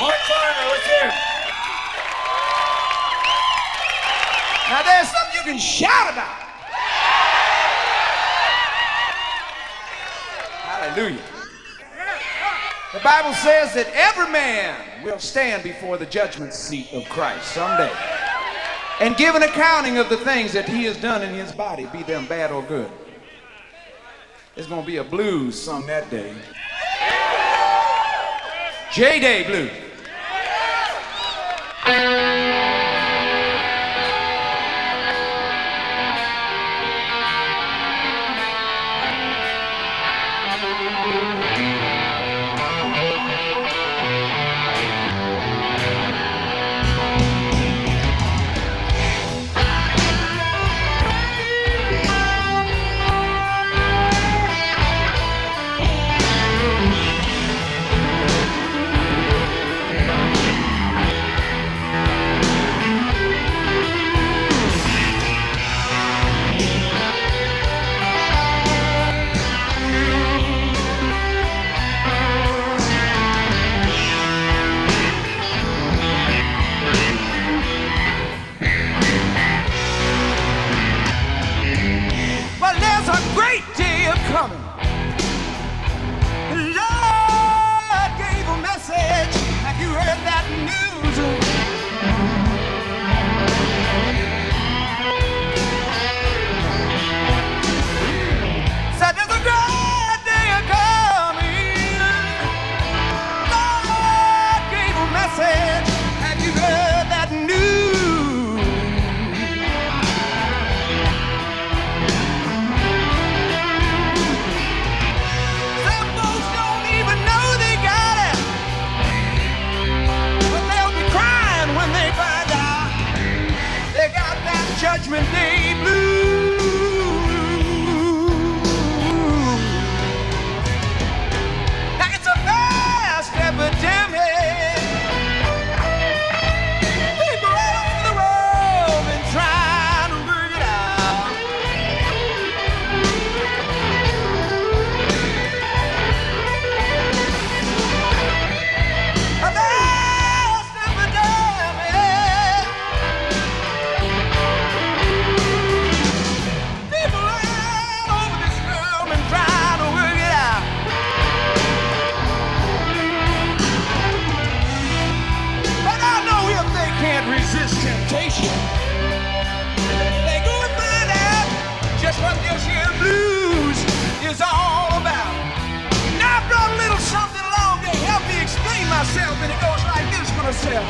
Mark Farner, let's hear it. Now there's something you can shout about. Hallelujah. The Bible says that every man will stand before the judgment seat of Christ someday and give an accounting of the things that he has done in his body, be them bad or good. There's going to be a blues sung that day. J-Day Blues. Coming. The Lord gave a message. Have you heard that news? Said there's a great day coming. Lord gave a message. Have you heard that news? Judgment Day Blues. Now it's a vast epidemic. People all over the world been trying to work it out. A vast epidemic. Resist temptation. They go and find out just what this here blues is all about. Now I brought a little something along to help me explain myself, and it goes like this for myself.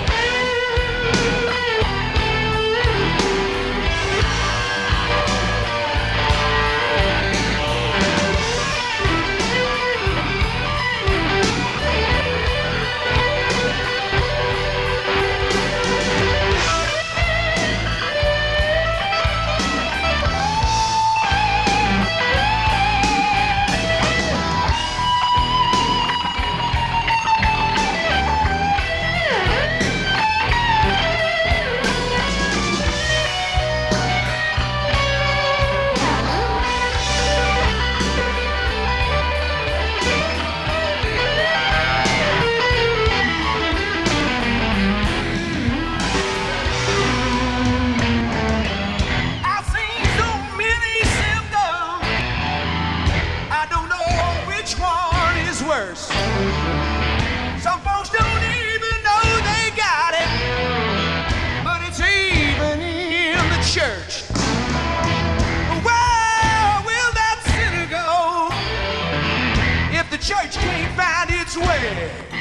Worse. Some folks don't even know they got it, but it's even in the church. Where will that sinner go if the church can't find its way?